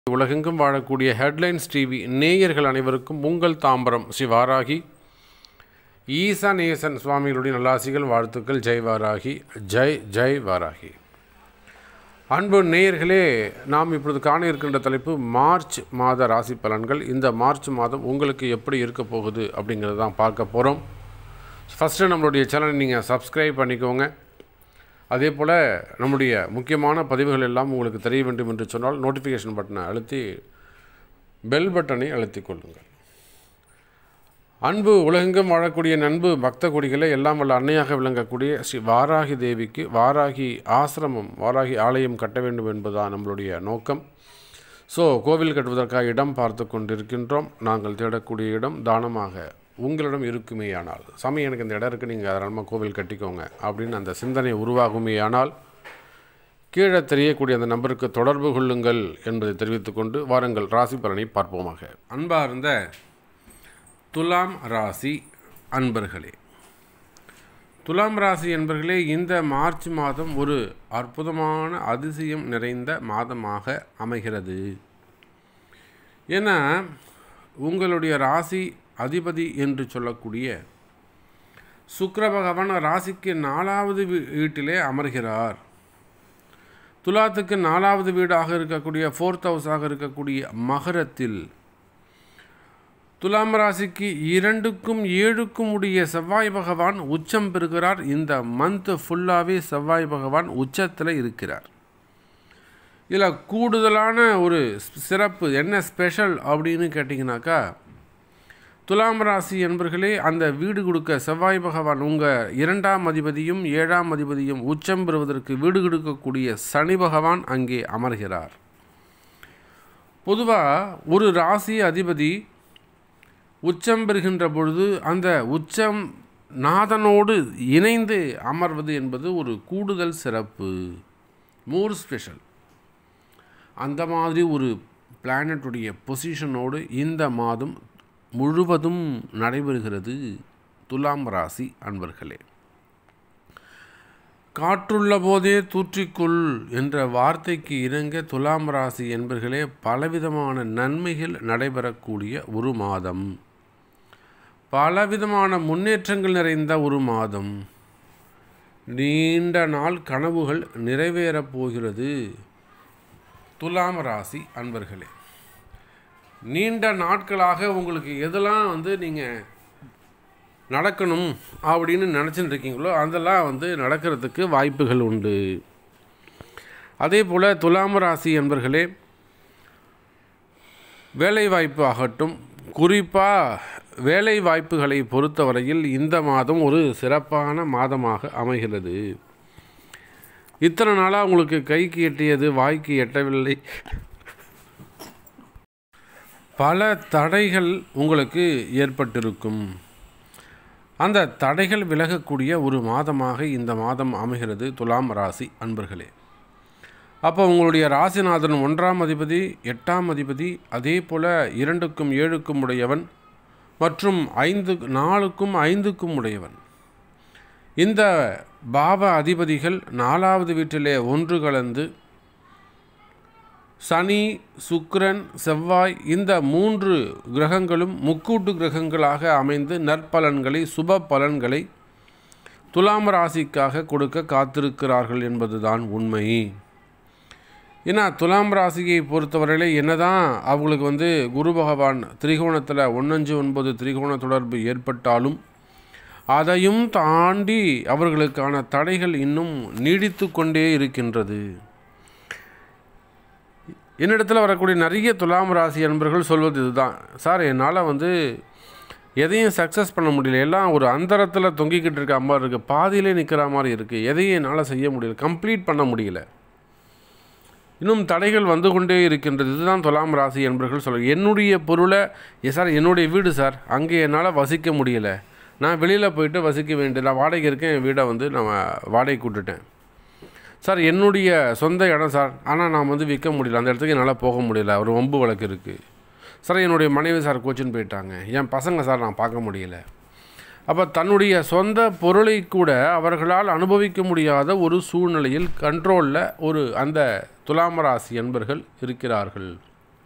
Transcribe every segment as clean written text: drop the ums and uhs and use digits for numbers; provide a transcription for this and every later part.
உலகெங்கும் வாழக்கூடிய headlines TV நேயர்கள் அனைவருக்கும் உங்கள் தாம்பரம் ஸ்ரீ வாராகி ஈசானேசன் சுவாமிகளுடைய நல்லாசிகள் வாழ்த்துக்கள். ஜெய் வாராகி, ஜெய் ஜெய் வாராகி. அன்பு நேயர்களே, நாம் இப்பொழுது காண இருக்கின்ற தலைப்பு மார்ச் மாத ராசி பலன்கள். இந்த மார்ச் மாதம் உங்களுக்கு எப்படி இருக்க போகுது அப்படிங்கிறது தான் பார்க்க போகிறோம். ஃபஸ்ட்டு நம்மளுடைய சேனலை நீங்கள் சப்ஸ்கிரைப் பண்ணிக்கோங்க. அதே போல் நம்முடைய முக்கியமான பதிவுகள் எல்லாம் உங்களுக்கு தெரிய வேண்டும் என்று சொன்னால் நோட்டிஃபிகேஷன் பட்டனை அழுத்தி பெல் பட்டனை அழுத்தி கொள்ளுங்கள். அன்பு உலகெங்கும் வாழக்கூடிய நண்பு பக்த கொடிகளை எல்லாம் வல்ல அன்னையாக விளங்கக்கூடிய ஸ்ரீ வாராகி தேவிக்கு வாராகி ஆசிரமம், வாராகி ஆலயம் கட்ட வேண்டும் என்பதுதான் நம்மளுடைய நோக்கம். கோவில் கட்டுவதற்காக இடம் பார்த்து கொண்டிருக்கின்றோம். நாங்கள் தேடக்கூடிய இடம் தானமாக உங்களிடம் இருக்குமேயானால், சாமி எனக்கு இந்த இடம் இருக்குது, நீங்கள் அதனால் கோவில் கட்டிக்கோங்க அப்படின்னு அந்த சிந்தனை உருவாகுமேயானால் கீழே தெரியக்கூடிய அந்த நம்பருக்கு தொடர்பு கொள்ளுங்கள் என்பதை தெரிவித்துக்கொண்டு வாருங்கள் ராசி பலனை பார்ப்போமாக. அன்பார்ந்த துலாம் ராசி அன்பர்களே, துலாம் ராசி என்பர்களே, இந்த மார்ச் மாதம் ஒரு அற்புதமான அதிசயம் நிறைந்த மாதமாக அமைகிறது. ஏன்னா உங்களுடைய ராசி அதிபதி என்று சொல்லக்கூடிய சுக்கிர பகவான் ராசிக்கு 4வது வீட்டிலே அமர்கிறார். துலாத்துக்கு 4வது வீடாக இருக்கக்கூடிய 4th ஹவுஸாக இருக்கக்கூடிய மகரத்தில் துலாம் ராசிக்கு 2க்கும் 7க்கும் உடைய செவ்வாய் பகவான் உச்சம் பெறுகிறார். இந்த மந்த் ஃபுல்லாகவே செவ்வாய் பகவான் உச்சத்தில் இருக்கிறார். இதில் கூடுதலான ஒரு சிறப்பு என்ன ஸ்பெஷல் அப்படின்னு கேட்டிங்கனாக்கா, துலாம் ராசி என்பர்களே, அந்த வீடு கொடுக்க செவ்வாய் பகவான் உங்கள் 2ஆம் அதிபதியும் 7ஆம் அதிபதியும் உச்சம் பெறுவதற்கு வீடு கொடுக்கக்கூடிய சனி பகவான் அங்கே அமர்கிறார். பொதுவாக ஒரு ராசி அதிபதி உச்சம் பெறுகின்ற பொழுது அந்த உச்சம் நாதனோடு இணைந்து அமர்வது என்பது ஒரு கூடுதல் சிறப்பு, மோர் ஸ்பெஷல். அந்த மாதிரி ஒரு பிளானட்டுடைய பொசிஷனோடு இந்த மாதம் முழுவதும் நடைபெறுகிறது. துலாம் ராசி அன்பர்களே, காற்றுள்ள போதே தூற்றிக்கொள் என்ற வார்த்தைக்கு இணங்க துலாம் ராசி என்பர்களே பலவிதமான நன்மைகள் நடைபெறக்கூடிய ஒரு மாதம், பலவிதமான முன்னேற்றங்கள் நிறைந்த ஒரு மாதம். நீண்ட நாள் கனவுகள் நிறைவேறப் போகிறது துலாம் ராசி அன்பர்களே. நீண்ட நாட்களாக உங்களுக்கு எதெல்லாம் நீங்கள் நடக்கணும் அப்படின்னு நினச்சிட்டு இருக்கீங்களோ அதெல்லாம் நடக்கிறதுக்கு வாய்ப்புகள் உண்டு. அதே போல் துலாம் ராசி என்பர்களே, வேலை வாய்ப்பு ஆகட்டும், குறிப்பாக வேலை வாய்ப்புகளை பொறுத்தவரையில் இந்த மாதம் ஒரு சிறப்பான மாதமாக அமைகிறது. இத்தனை நாளாக உங்களுக்கு கைக்கு எட்டியது வாய்க்கு எட்டவில்லை, பல தடைகள் உங்களுக்கு ஏற்பட்டிருக்கும். அந்த தடைகள் விலகக்கூடிய ஒரு மாதமாக இந்த மாதம் அமைகிறது துலாம் ராசி அன்பர்களே. அப்போ உங்களுடைய ராசிநாதன் 1ஆம் அதிபதி 8ஆம் அதிபதி, அதே போல் 2க்கும் 7க்கும் உடையவன் மற்றும் 4க்கும் 5க்கும் உடையவன். இந்த பாவ அதிபதிகள் 4வது வீட்டிலே ஒன்று கலந்து சனி, சுக்கிரன், செவ்வாய் இந்த 3 கிரகங்களும் முக்கூட்டு கிரகங்களாக அமைந்து நற்பலன்களை, சுப பலன்களை துலாம் ராசிக்காக கொடுக்க காத்திருக்கிறார்கள் என்பதுதான் உண்மை. ஏன்னா துலாம் ராசியை பொறுத்தவரையிலே என்னதான் அவங்களுக்கு குரு பகவான் திரிகோணத்தில் 1-5-9 திரிகோண தொடர்பு ஏற்பட்டாலும் அதையும் தாண்டி அவர்களுக்கான தடைகள் இன்னும் நீடித்து கொண்டே இருக்கின்றது. என்னிடத்தில் வரக்கூடிய நிறைய துலாம் ராசி அன்பர்கள் சொல்வது இதுதான், சார் என்னால் எதையும் சக்ஸஸ் பண்ண முடியல, எல்லாம் ஒரு அந்தரத்தில் தொங்கிக்கிட்டு இருக்க மாதிரி இருக்குது, பாதியிலே நிற்கிற மாதிரி இருக்குது, எதையும் என்னால் செய்ய முடியல, கம்ப்ளீட் பண்ண முடியல, இன்னும் தடைகள் வந்து கொண்டே இருக்கின்றது. இதுதான் துலாம் ராசி அன்பர்கள் சொல்ல. என்னுடைய பொருளை சார், என்னுடைய வீடு சார், அங்கே என்னால் வசிக்க முடியலை, நான் வெளியில் போயிட்டு வசிக்க வேண்டிய, நான் வாடகை இருக்கேன், என் வீடை நான் வாடகை கூட்டுட்டேன் சார், என்னுடைய சொந்த இடம் சார், ஆனால் நான் விற்க முடியல, அந்த இடத்துக்கு என்னால் போக முடியல, ஒரு வம்பு வழக்கு இருக்குது சார், என்னுடைய மனைவி சார் கோச்சின்னு போயிட்டாங்க, என் பசங்க சார் நான் பார்க்க முடியல. அப்போ தன்னுடைய சொந்த பொருளை கூட அவர்களால் அனுபவிக்க முடியாத ஒரு சூழ்நிலையில் கண்ட்ரோலில் அந்த துலாம் ராசி என்பர்கள் இருக்கிறார்கள்.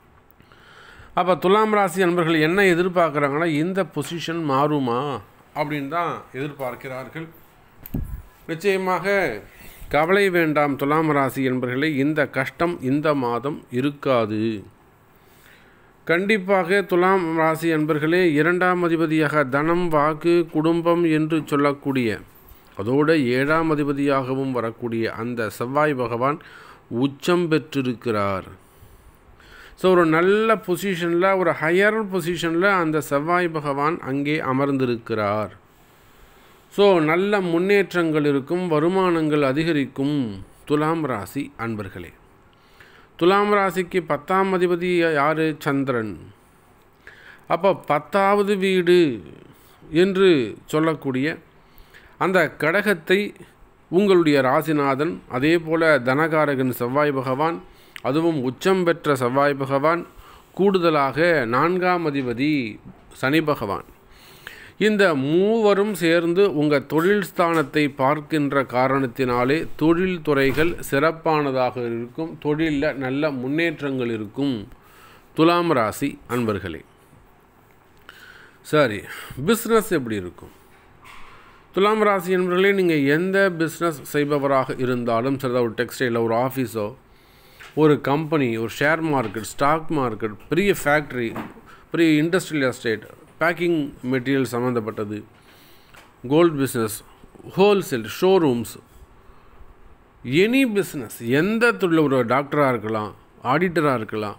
அப்போ துலாம் ராசி அன்பர்கள் என்ன எதிர்பார்க்குறாங்கன்னா, இந்த பொசிஷன் மாறுமா அப்படின்னு தான் எதிர்பார்க்கிறார்கள். நிச்சயமாக கவலை வேண்டாம் துலாம் ராசி என்பர்களே, இந்த கஷ்டம் இந்த மாதம் இருக்காது. கண்டிப்பாக துலாம் ராசி அன்பர்களே, 2ஆம் அதிபதியாக தனம், வாக்கு, குடும்பம் என்று சொல்லக்கூடிய, அதோடு 7ஆம் அதிபதியாகவும் வரக்கூடிய அந்த செவ்வாய் பகவான் உச்சம் பெற்றிருக்கிறார். ஸோ ஒரு நல்ல பொசிஷனில், ஒரு ஹையர் பொசிஷனில் அந்த செவ்வாய் பகவான் அங்கே அமர்ந்திருக்கிறார். ஸோ நல்ல முன்னேற்றங்கள் இருக்கும், வருமானங்கள் அதிகரிக்கும் துலாம் ராசி அன்பர்களே. துலாம் ராசிக்கு 10ஆம் அதிபதி யார்? சந்திரன். அப்போ 10வது வீடு என்று சொல்லக்கூடிய அந்த கடகத்தை உங்களுடைய ராசிநாதன், அதே போல் தனகாரகன் செவ்வாய் பகவான், அதுவும் உச்சம் பெற்ற செவ்வாய் பகவான், கூடுதலாக 4ஆம் அதிபதி சனி பகவான், இந்த மூவரும் சேர்ந்து உங்கள் தொழில் ஸ்தானத்தை பார்க்கின்ற காரணத்தினாலே தொழில் துறைகள் சிறப்பானதாக இருக்கும், தொழிலில் நல்ல முன்னேற்றங்கள் இருக்கும் துலாம் ராசி அன்பர்களே. சரி, பிஸ்னஸ் எப்படி இருக்கும்? துலாம் ராசி அன்பர்களே, நீங்கள் எந்த பிஸ்னஸ் செய்பவராக இருந்தாலும் சரி, ஒரு டெக்ஸ்டைலோ, ஒரு ஆஃபீஸோ, ஒரு கம்பெனி, ஒரு ஷேர் மார்க்கெட், ஸ்டாக் மார்க்கெட், பெரிய ஃபேக்ட்ரி, பெரிய இண்டஸ்ட்ரியல் எஸ்டேட், பேக்கிங் மெட்டீரியல் சம்மந்தப்பட்டது, gold business, wholesale, showrooms, any business, எந்த தொழில், ஒரு டாக்டராக இருக்கலாம், ஆடிட்டராக இருக்கலாம்,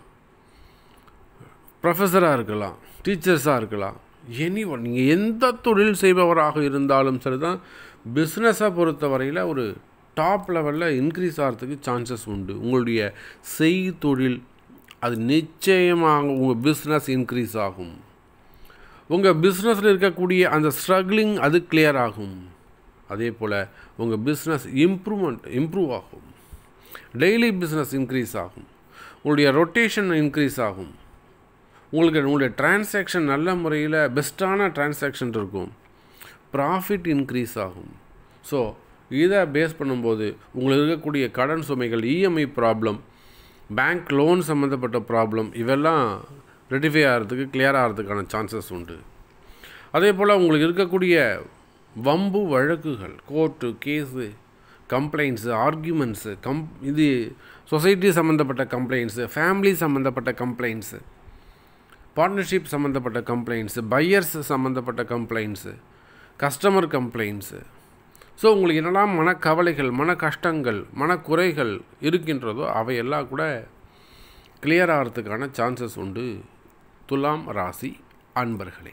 ப்ரொஃபஸராக இருக்கலாம், டீச்சர்ஸாக இருக்கலாம், எனி ஒன், நீங்கள் எந்த தொழில் செய்பவராக இருந்தாலும் சரி தான், பிஸ்னஸை பொறுத்தவரையில் ஒரு டாப் லெவலில் இன்க்ரீஸ் ஆகிறதுக்கு சான்சஸ் உண்டு. உங்களுடைய தொழில் அது நிச்சயமாக உங்கள் பிஸ்னஸ் இன்க்ரீஸ் ஆகும். உங்கள் பிஸ்னஸில் இருக்கக்கூடிய அந்த ஸ்ட்ரகிளிங் அது கிளியர் ஆகும். அதே போல் உங்கள் பிஸ்னஸ் இம்ப்ரூவ் ஆகும். டெய்லி பிஸ்னஸ் இன்க்ரீஸ் ஆகும். உங்களுடைய ரொட்டேஷன் இன்க்ரீஸ் ஆகும். உங்களுடைய டிரான்சாக்ஷன் நல்ல முறையில் பெஸ்ட்டான டிரான்சாக்ஷன் இருக்கும். ப்ராஃபிட் இன்க்ரீஸ் ஆகும். ஸோ இதை பேஸ் பண்ணும்போது உங்களுக்கு இருக்கக்கூடிய கடன் சுமைகள், இஎம்ஐ ப்ராப்ளம், பேங்க் லோன் சம்மந்தப்பட்ட ப்ராப்ளம், இவெல்லாம் ரெட்டிஃபை ஆகிறதுக்கு, கிளியர் ஆகிறதுக்கான சான்சஸ் உண்டு. அதே போல் உங்களுக்கு இருக்கக்கூடிய வம்பு வழக்குகள், கோர்ட்டு கேஸு, கம்ப்ளைண்ட்ஸு, ஆர்கியூமெண்ட்ஸு, இது சொசைட்டி சம்மந்தப்பட்ட கம்ப்ளைண்ட்ஸு, ஃபேமிலி சம்மந்தப்பட்ட கம்ப்ளைண்ட்ஸு, பார்ட்னர்ஷிப் சம்மந்தப்பட்ட கம்ப்ளைண்ட்ஸு, பையர்ஸ் சம்மந்தப்பட்ட கம்ப்ளைண்ட்ஸு, கஸ்டமர் கம்ப்ளைண்ட்ஸு. ஸோ உங்களுக்கு என்னெல்லாம் மனக்கவலைகள், மன கஷ்டங்கள், மனக்குறைகள் இருக்கின்றதோ அவையெல்லாம் கூட கிளியர் ஆகிறதுக்கான சான்சஸ் உண்டு துலாம் ராசி அன்பர்களே.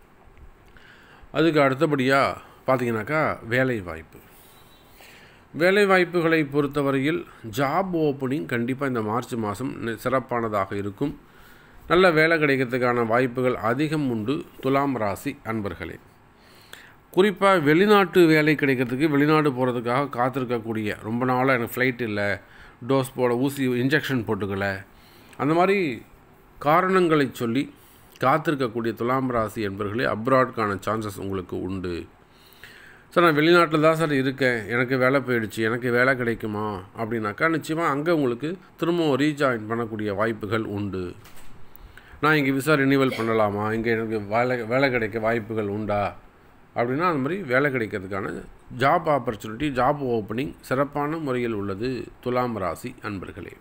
அதுக்கு அடுத்தபடியாக பார்த்தீங்கன்னாக்கா வேலைவாய்ப்பு. வேலைவாய்ப்புகளை பொறுத்தவரையில் ஜாப் ஓப்பனிங் கண்டிப்பாக இந்த மார்ச் மாதம் சிறப்பானதாக இருக்கும். நல்ல வேலை கிடைக்கிறதுக்கான வாய்ப்புகள் அதிகம் உண்டு துலாம் ராசி அன்பர்களே. குறிப்பாக வெளிநாட்டு வேலை கிடைக்கிறதுக்கு, வெளிநாடு போகிறதுக்காக காத்திருக்கக்கூடிய, ரொம்ப நாளாக எனக்கு ஃப்ளைட் இல்லை, டோஸ் போட ஊசி இன்ஜெக்ஷன் போட்டுக்கலை, அந்த மாதிரி காரணங்களை சொல்லி காத்திருக்கக்கூடிய துலாம் ராசி என்பவர்களே அப்ராட்கான சான்சஸ் உங்களுக்கு உண்டு. சார் நான் வெளிநாட்டில் தான் சார் இருக்கேன், எனக்கு வேலை போயிடுச்சு, எனக்கு வேலை கிடைக்குமா அப்படின்னாக்கா நிச்சயமாக அங்கே உங்களுக்கு திரும்பவும் ரீஜாயின் பண்ணக்கூடிய வாய்ப்புகள் உண்டு. நான் இங்கே விசா ரினிவல் பண்ணலாமா, இங்கே எனக்கு வேலை கிடைக்க வாய்ப்புகள் உண்டா அப்படின்னா அந்த மாதிரி வேலை கிடைக்கிறதுக்கான ஜாப் ஆப்பர்ச்சுனிட்டி, ஜாப் ஓப்பனிங் சிறப்பான முறையில் உள்ளது துலாம் ராசி அன்பர்களே.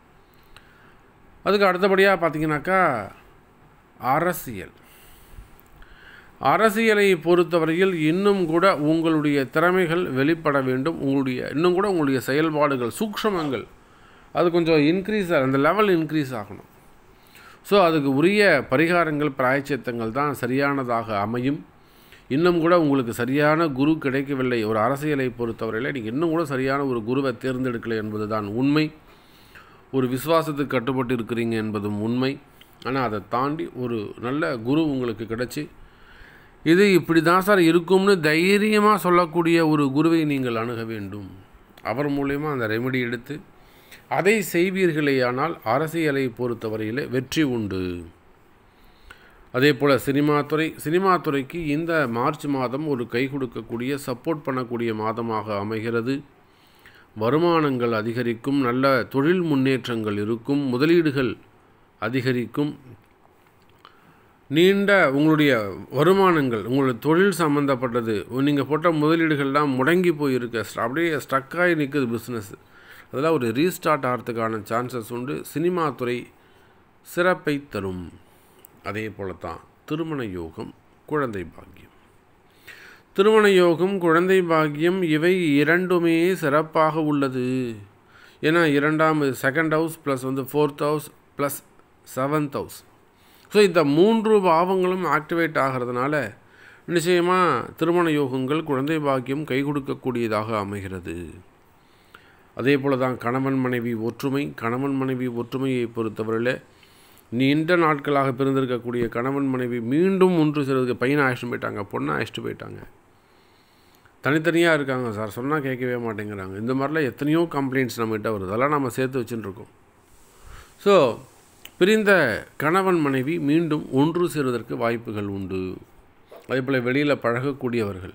அதுக்கு அடுத்தபடியாக பார்த்தீங்கன்னாக்கா அரசியலை பொறுத்தவரையில் இன்னும் கூட உங்களுடைய திறமைகள் வெளிப்பட வேண்டும். இன்னும் கூட உங்களுடைய செயல்பாடுகள், சூக்ஷ்மங்கள் அது கொஞ்சம் இன்க்ரீஸ் அந்த லெவல் இன்க்ரீஸ் ஆகணும். ஸோ அதுக்கு உரிய பரிகாரங்கள், பிராயச்சித்தங்கள் தான் சரியானதாக அமையும். இன்னும் கூட உங்களுக்கு சரியான குரு கிடைக்கவில்லை. ஒரு அரசியலை பொறுத்தவரையில் நீங்கள் இன்னும் கூட சரியான ஒரு குருவை தேர்ந்தெடுக்கலை என்பது தான் உண்மை. ஒரு விசுவாசத்துக்கு கட்டுப்பட்டு இருக்கிறீங்க என்பதும் உண்மை. ஆனால் அதை தாண்டி ஒரு நல்ல குரு உங்களுக்கு கிடச்சி, இது இப்படி தான் சார் இருக்கும்னு தைரியமாக சொல்லக்கூடிய ஒரு குருவை நீங்கள் அணுக வேண்டும். அவர் மூலயமா அந்த ரெமெடி எடுத்து அதை செய்வீர்களேயானால் அரசியலை பொறுத்தவரையில் வெற்றி உண்டு. அதே போல் சினிமா துறைக்கு இந்த மார்ச் மாதம் ஒரு கை கொடுக்கக்கூடிய, சப்போர்ட் பண்ணக்கூடிய மாதமாக அமைகிறது. வருமானங்கள் அதிகரிக்கும், நல்ல தொழில் முன்னேற்றங்கள் இருக்கும், முதலீடுகள் அதிகரிக்கும். நீண்ட உங்களுடைய வருமானங்கள், உங்களுடைய தொழில் சம்மந்தப்பட்டது, நீங்கள் போட்ட முதலீடுகள்லாம் முடங்கி போயிருக்கு, அப்படியே ஸ்ட்ரக்காகி நிற்குது பிஸ்னஸ், அதெல்லாம் ஒரு ரீஸ்டார்ட் ஆகிறதுக்கான சான்சஸ் உண்டு. சினிமா துறை சிறப்பை தரும். அதே போல தான் திருமண யோகம், குழந்தை பாக்கியம். திருமண யோகம், குழந்தை பாக்கியம் இவை இரண்டுமே சிறப்பாக உள்ளது. ஏன்னா second house plus 4th house plus 7th house. So இந்த 3 பாவங்களும் ஆக்டிவேட் ஆகிறதுனால நிச்சயமாக திருமண யோகங்கள், குழந்தை பாக்கியம் கை கொடுக்கக்கூடியதாக அமைகிறது. அதே போல் தான் கணவன் மனைவி ஒற்றுமை. கணவன் மனைவி ஒற்றுமையை பொறுத்தவரையில் நீண்ட நாட்களாக பிறந்திருக்கக்கூடிய கணவன் மனைவி மீண்டும் ஒன்று சேர்றதுக்கு, பையனை அழைச்சிட்டு போயிட்டாங்க, பொண்ணை அழைச்சிட்டு போயிட்டாங்க, தனித்தனியாக இருக்காங்க சார், சொன்னால் கேட்கவே மாட்டேங்கிறாங்க, இந்த மாதிரிலாம் எத்தனையோ கம்ப்ளைண்ட்ஸ் நம்மகிட்ட வருது. அதெல்லாம் நம்ம சேர்த்து வச்சுட்டுருக்கோம். ஸோ பிரிந்த கணவன் மனைவி மீண்டும் ஒன்று சேருவதற்கு வாய்ப்புகள் உண்டு. அதே போல் வெளியில் பழகக்கூடியவர்கள்,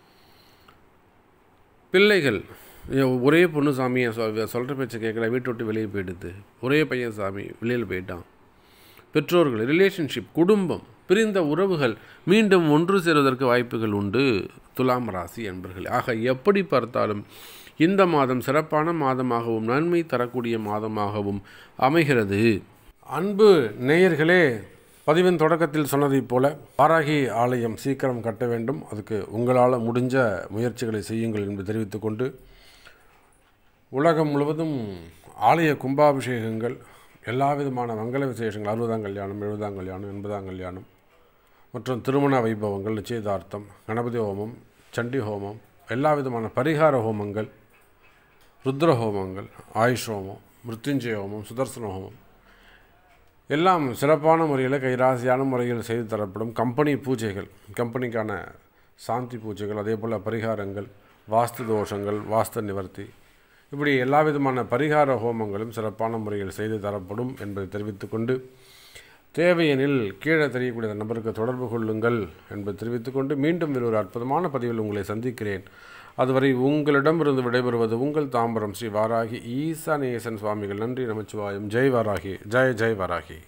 பிள்ளைகள், ஒரே பொண்ணு சாமியை சொல்கிற பேச்சை கேட்கல, வீட்டை விட்டு வெளியே போயிடுது, ஒரே பையன் சாமி வெளியில் போயிட்டான். பெற்றோர்கள், ரிலேஷன்ஷிப், குடும்பம், பிரிந்த உறவுகள் மீண்டும் ஒன்று சேருவதற்கு வாய்ப்புகள் உண்டு. துலாம் ராசி என்பர்கள். ஆக எப்படி பார்த்தாலும் இந்த மாதம் சிறப்பான மாதமாகவும் நன்மை தரக்கூடிய மாதமாகவும் அமைகிறது. அன்பு நேயர்களே, பதிவின் தொடக்கத்தில் சொன்னதைப் போல வாராகி ஆலயம் சீக்கிரம் கட்ட வேண்டும். அதுக்கு உங்களால் முடிஞ்ச முயற்சிகளை செய்யுங்கள் என்று தெரிவித்துக்கொண்டு, உலகம் முழுவதும் ஆலய கும்பாபிஷேகங்கள், எல்லா விதமான மங்கள விசேஷங்கள், 60ஆம் கல்யாணம், 70ஆம் கல்யாணம், 80ஆம் கல்யாணம் மற்றும் திருமண வைபவங்கள், நிச்சயதார்த்தம், கணபதி ஹோமம், சண்டி ஹோமம், எல்லா விதமான பரிகார ஹோமங்கள், ருத்ர ஹோமங்கள், ஆயுஷ் ஹோமம், மிருத்யுஞ்சய ஹோமம், சுதர்சன ஹோமம் எல்லாம் சிறப்பான முறையில் கைராசியான முறையில் செய்து தரப்படும். கம்பெனி பூஜைகள், கம்பெனிக்கான சாந்தி பூஜைகள், அதே போல் பரிகாரங்கள், வாஸ்து தோஷங்கள், வாஸ்து நிவர்த்தி, இப்படி எல்லா விதமான பரிகார ஹோமங்களும் சிறப்பான முறையில் செய்து தரப்படும் என்பதை தெரிவித்துக்கொண்டு, தேவையெனில் கீழே தெரியக்கூடிய நபருக்கு தொடர்பு கொள்ளுங்கள் என்பதை தெரிவித்துக்கொண்டு, மீண்டும் ஒரு அற்புதமான பதிவில் உங்களை சந்திக்கிறேன். அதுவரை உங்களிடமிருந்து விடைபெறுவது உங்கள் தாம்பரம் ஸ்ரீ வாராகி ஈசானேசன் சுவாமிகள். நன்றி, நமச்சிவாயம். ஜெய் வாராகி. ஜெய் ஜெய் வாராகி.